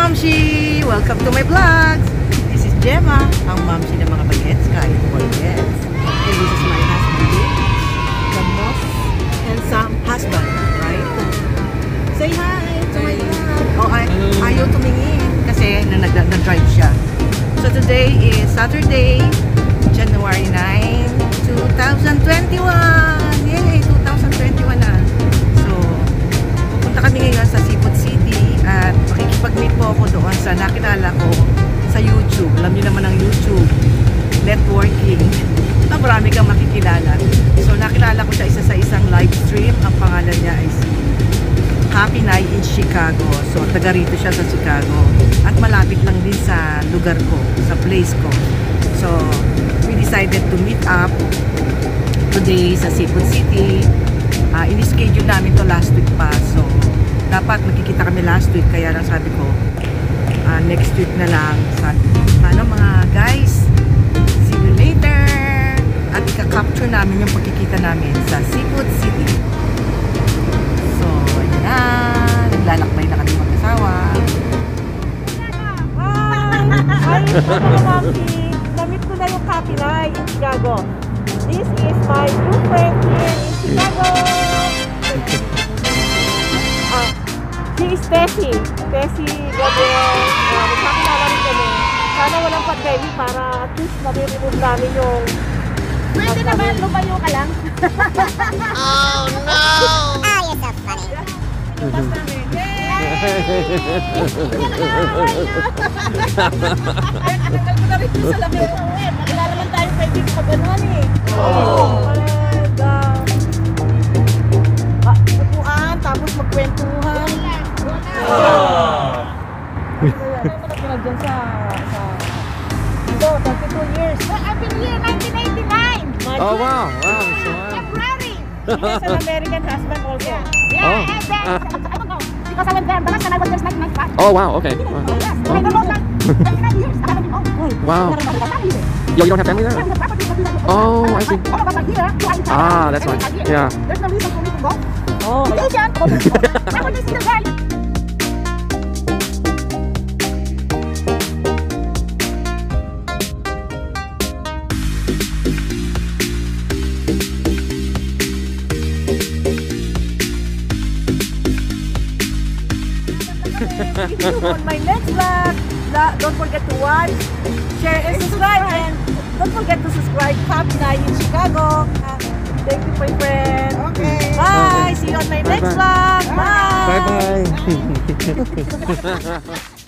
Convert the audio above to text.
Mamshi! Welcome to my vlogs! This is Gemma, ang Mamshi ng mga bagets, kahit bagets. And this is my husband, the most handsome husband, right? Say hi to my vlog! Oh, ayaw tumingin kasi nag-drive siya. So today is Saturday, January 9, 2021! Yay! 2021 na! So, pupunta kami ngayon sa Seafood City at makikipag-meet po ako doon sa nakilala ko sa YouTube. Alam niyo naman ang YouTube, networking. Marami kang makikilala. So, nakilala ko siya isa sa isang live stream. Ang pangalan niya ay si Kapinay in Chicago. So, taga rito siya sa Chicago. At malapit lang din sa lugar ko, sa place ko. So, we decided to meet up today sa Seafood City. In-schedule namin to last week pa. So, dapat magkikita kami last week. Kaya lang sabi ko, next week na lang. Ano mga guys, see you later. At ika-capture namin yung pagkikita namin sa Seafood City. So, ayan na. Naglalakbay na kami mag-asawa. Hi! Hi, Mamshi! Namit ko na yung Kapinay in Chicago. This is my new friend here in Chicago. She is Tessie. Tessie Gabriel. Magkakilala rin kami. Sana walang pandemic para at least nare-remove namin yung... Pwede naman, lumayo ka lang. Oh no! Ah, you're so funny. Pinupas namin. Yay! Nagkal ko na rin sa labi. Makilala man tayo pwede ko gano'n eh. Upuan, tapos magkwentuhan. Dyan sa... So, 32 years. I've been here 1989. Oh wow! Wow! So, February. He has an American husband also. Yeah, Oh. and then, I don't know. Because I went there the last time I was there 1995. oh wow! Okay. Yes, I don't know that. 29 years. I haven't been home. Wow. Yo, you don't have family there? Oh, I see. Ah, that's why. Yeah. There's no reason for me to go. Oh, Vacation. I want to see the guy. if you want my next vlog, don't forget to watch, share, and subscribe. And don't forget to subscribe Kapinay in Chicago. Thank you, my friend. Okay. Bye. See you on my next vlog. Bye. Bye bye.